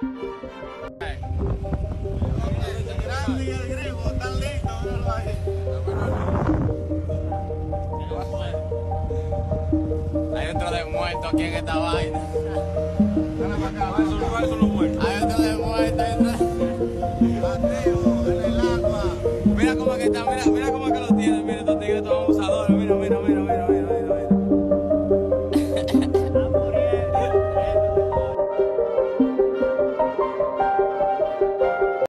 El griego, tan lindo, míralo ahí. Hay otro de muerto aquí en esta vaina.